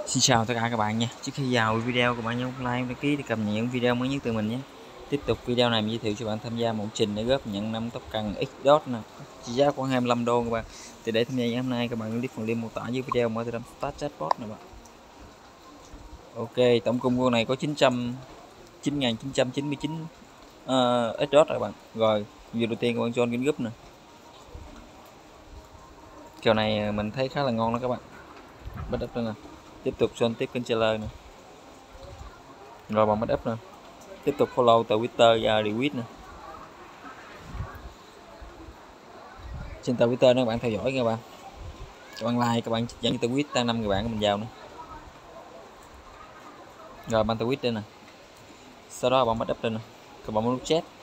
Xin chào tất cả các bạn nha. Trước khi vào video, các bạn nhấn like, đăng ký để cập nhật những video mới nhất từ mình nhé. Tiếp tục video này mình giới thiệu cho bạn tham gia một trình để góp nhận 5 tóc cần X-Dot nè, trị giá khoảng 25 đô các bạn. Thì để tham gia ngày hôm nay các bạn click phần link mô tả dưới video mở từ đâm start chatbot nè bạn. Ok, tổng cung con này có 9.999 X-Dot rồi các bạn. Rồi, video đầu tiên các bạn cho kênh group nè. Kèo này mình thấy khá là ngon đó các bạn. Bắt up đây nè. Tiếp tục son tiếp kênh trailer nè. Rồi bằng bắt up nè. Tiếp tục follow từ Twitter và retweet nè. Trên tờ Twitter các bạn theo dõi các bạn. Các bạn like, các bạn dẫn từ tweet tăng 5 người bạn của mình vào nữa. Rồi bạn tweet đây nè. Sau đó bạn bắt up đây nè. Các bạn muốn chat.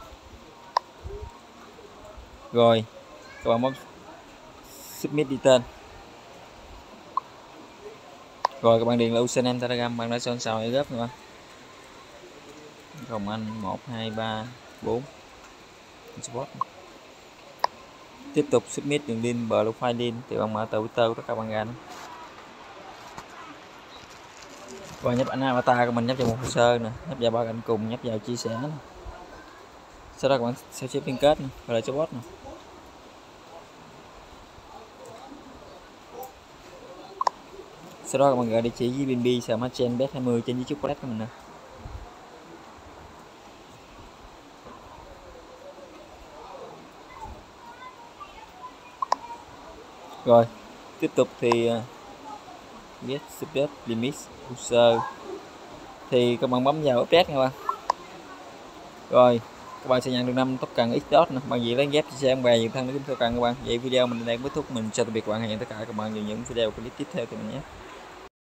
Rồi các bạn muốn submit đi tên. Rồi các bạn điền là username Telegram bạn đã son sao để góp các bạn. Còn anh 1 2 3 4 support. Tiếp tục submit đường link profile link thì bạn mở tờ Twitter của các bạn ra. Rồi nhấp ảnh avatar của mình, nhấp vào một hồ sơ nè, nhấp vào ba cạnh cùng, nhấp vào chia sẻ nè. Sau đó các bạn sao chép liên kết nè, rồi lại cho bot nè. Sau đó các bạn gọi địa chỉ với BNB Smart Chain Bet 20 trên YouTube Wallet của mình nè. Rồi tiếp tục thì get support limit user thì các bạn bấm vào update nha bạn. Rồi các bạn sẽ nhận được 5 token X-Dot nè, bằng gì lấy ghép chia sẻ bè những thân đến token các bạn. Vậy video mình đang kết thúc, mình chào tạm biệt các bạn, hẹn tất cả các bạn vào những video clip tiếp theo của mình nhé.